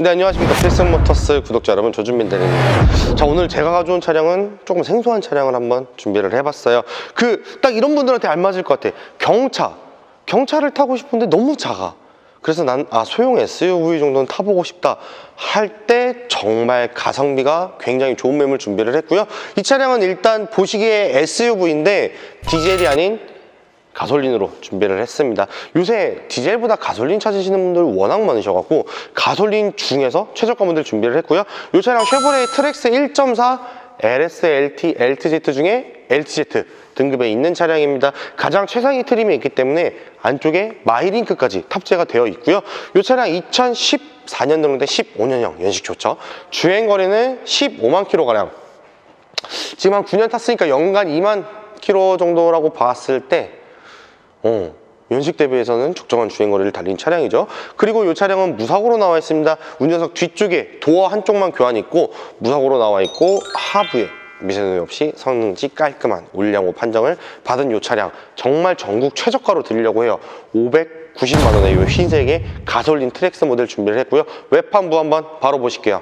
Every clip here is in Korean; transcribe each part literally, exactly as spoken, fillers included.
네, 안녕하십니까. 필승모터스 구독자 여러분, 조준민 대리입니다. 자, 오늘 제가 가져온 차량은 조금 생소한 차량을 한번 준비를 해봤어요. 그 딱 이런 분들한테 알맞을 것 같아. 경차 경차를 타고 싶은데 너무 작아. 그래서 난 아 소형 에스유브이 정도는 타보고 싶다 할 때 정말 가성비가 굉장히 좋은 매물 준비를 했고요. 이 차량은 일단 보시기에 에스유브이인데 디젤이 아닌 가솔린으로 준비를 했습니다. 요새 디젤보다 가솔린 찾으시는 분들 워낙 많으셔갖고 가솔린 중에서 최저가 모델 준비를 했고요. 이 차량 쉐보레 트랙스 일 점 사 엘에스엘티 엘티제트 중에 엘티제트 등급에 있는 차량입니다. 가장 최상위 트림이 있기 때문에 안쪽에 마이링크까지 탑재가 되어 있고요. 이 차량 이천십사 년 등록된 십오 년형 연식 좋죠. 주행거리는 십오만 킬로미터가량. 지금 한 구 년 탔으니까 연간 이만 킬로미터 정도라고 봤을 때 어, 연식 대비해서는 적정한 주행거리를 달린 차량이죠. 그리고 이 차량은 무사고로 나와 있습니다. 운전석 뒤쪽에 도어 한쪽만 교환이 있고 무사고로 나와 있고 하부에 미세노이 없이 성능지 깔끔한 올량호 판정을 받은 이 차량 정말 전국 최저가로 드리려고 해요. 오백구십만 원에 이 흰색의 가솔린 트랙스 모델 준비를 했고요. 외판부 한번 바로 보실게요.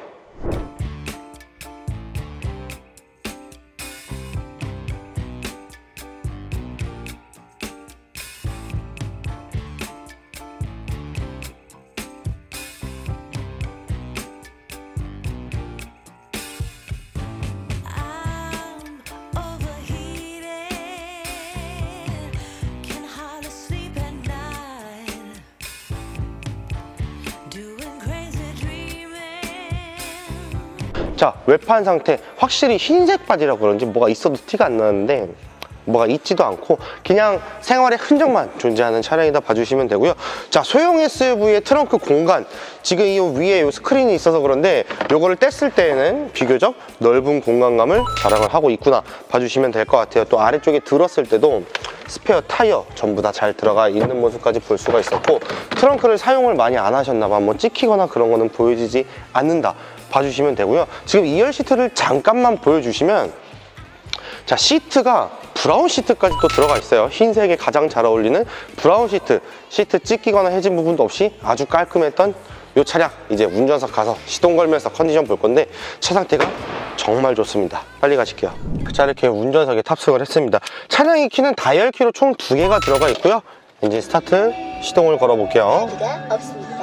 자, 외판 상태 확실히 흰색 바지라 그런지 뭐가 있어도 티가 안 나는데 뭐가 있지도 않고 그냥 생활의 흔적만 존재하는 차량이다 봐주시면 되고요. 자, 소형 에스유브이의 트렁크 공간, 지금 이 위에 이 스크린이 있어서 그런데 요거를 뗐을 때에는 비교적 넓은 공간감을 자랑을 하고 있구나 봐주시면 될 것 같아요. 또 아래쪽에 들었을 때도 스페어 타이어 전부 다 잘 들어가 있는 모습까지 볼 수가 있었고, 트렁크를 사용을 많이 안 하셨나봐. 뭐 찍히거나 그런 거는 보여지지 않는다 봐주시면 되고요. 지금 이열 시트를 잠깐만 보여주시면, 자, 시트가 브라운 시트까지 또 들어가 있어요. 흰색에 가장 잘 어울리는 브라운 시트, 시트 찢기거나 해진 부분도 없이 아주 깔끔했던 이 차량, 이제 운전석 가서 시동 걸면서 컨디션 볼 건데 차 상태가 정말 좋습니다. 빨리 가실게요. 자, 이렇게 운전석에 탑승을 했습니다. 차량의 키는 다이얼 키로 총 두 개가 들어가 있고요. 엔진 스타트, 시동을 걸어 볼게요. 없습니다.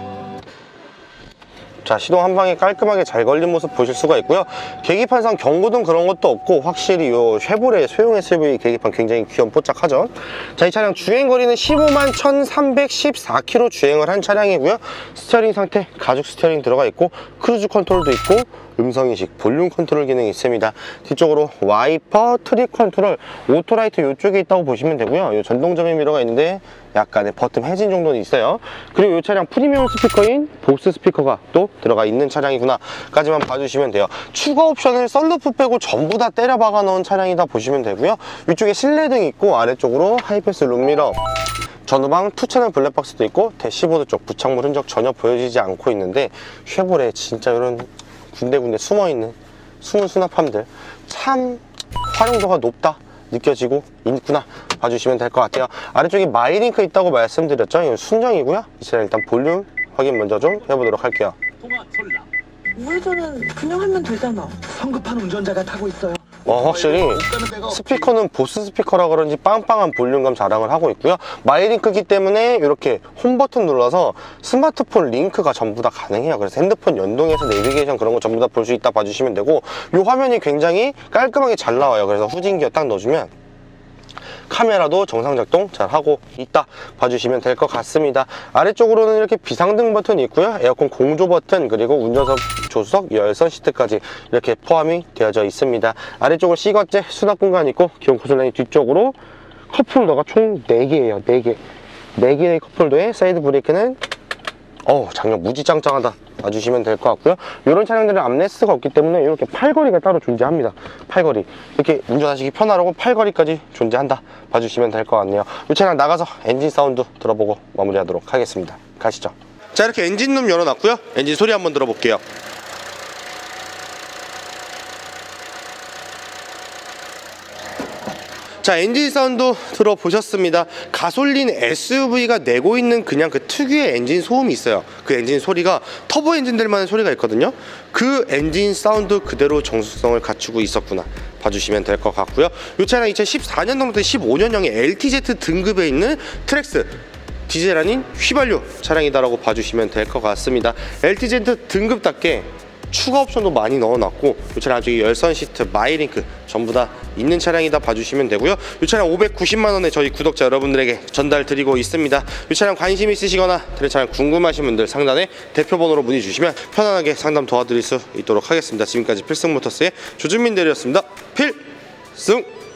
자, 시동 한 방에 깔끔하게 잘 걸린 모습 보실 수가 있고요. 계기판상 경고등 그런 것도 없고 확실히 요 쉐보레 소형 에스유브이 계기판 굉장히 귀염뽀짝하죠. 자, 이 차량 주행거리는 십오만 천삼백십사 킬로미터 주행을 한 차량이고요. 스티어링 상태 가죽 스티어링 들어가 있고 크루즈 컨트롤도 있고 음성인식, 볼륨 컨트롤 기능이 있습니다. 뒤쪽으로 와이퍼, 트립 컨트롤, 오토라이트 이쪽에 있다고 보시면 되고요. 이 전동적인 미러가 있는데 약간의 버튼 해진 정도는 있어요. 그리고 이 차량 프리미엄 스피커인 보스 스피커가 또 들어가 있는 차량이구나 까지만 봐주시면 돼요. 추가 옵션을 썬루프 빼고 전부 다 때려 박아 넣은 차량이다 보시면 되고요. 위쪽에 실내등이 있고 아래쪽으로 하이패스 룸미러, 전후방 투 채널 블랙박스도 있고 대시보드 쪽 부착물 흔적 전혀 보여지지 않고 있는데 쉐보레 진짜 이런 군데군데 숨어있는 숨은 수납함들 참 활용도가 높다 느껴지고 있구나 봐주시면 될 것 같아요. 아래쪽에 마이링크 있다고 말씀드렸죠. 이건 순정이고요. 이제 일단 볼륨 확인 먼저 좀 해보도록 할게요. 통화 설라. 우회전은 그냥 하면 되잖아. 성급한 운전자가 타고 있어요. 와, 확실히 스피커는 보스 스피커라 그런지 빵빵한 볼륨감 자랑을 하고 있고요. 마이링크이기 때문에 이렇게 홈 버튼 눌러서 스마트폰 링크가 전부 다 가능해요. 그래서 핸드폰 연동해서 내비게이션 그런 거 전부 다 볼 수 있다 봐주시면 되고, 이 화면이 굉장히 깔끔하게 잘 나와요. 그래서 후진기어 딱 넣어주면 카메라도 정상 작동 잘 하고 있다 봐주시면 될 것 같습니다. 아래쪽으로는 이렇게 비상등 버튼이 있고요. 에어컨 공조 버튼, 그리고 운전석 조수석 열선 시트까지 이렇게 포함이 되어져 있습니다. 아래쪽으로 C거째 수납 공간이 있고 기본 콘솔라인 뒤쪽으로 컵홀더가 총 네 개예요. 네 개. 네 개의 컵홀더에 사이드 브레이크는 어우, 장력 무지 짱짱하다 봐주시면 될 것 같고요. 이런 차량들은 암레스가 없기 때문에 이렇게 팔걸이가 따로 존재합니다. 팔걸이 이렇게 운전하시기 편하라고 팔걸이까지 존재한다 봐주시면 될 것 같네요. 이 차량 나가서 엔진 사운드 들어보고 마무리하도록 하겠습니다. 가시죠. 자, 이렇게 엔진룸 열어놨고요. 엔진 소리 한번 들어볼게요. 자, 엔진 사운드 들어보셨습니다. 가솔린 에스유브이가 내고 있는 그냥 그 특유의 엔진 소음이 있어요. 그 엔진 소리가 터보 엔진들만의 소리가 있거든요. 그 엔진 사운드 그대로 정숙성을 갖추고 있었구나 봐주시면 될 것 같고요. 이 차량 이천십사 년도부터 십오 년형의 엘티제드 등급에 있는 트랙스 디젤 아닌 휘발유 차량이다라고 봐주시면 될 것 같습니다. 엘티제드 등급답게 추가 옵션도 많이 넣어놨고 이 차량 안쪽에 열선 시트, 마이링크 전부 다 있는 차량이다 봐주시면 되고요. 이 차량 오백구십만 원에 저희 구독자 여러분들에게 전달 드리고 있습니다. 이 차량 관심 있으시거나 다른 차량 궁금하신 분들 상단에 대표번호로 문의 주시면 편안하게 상담 도와드릴 수 있도록 하겠습니다. 지금까지 필승모터스의 조준민 대리였습니다. 필승!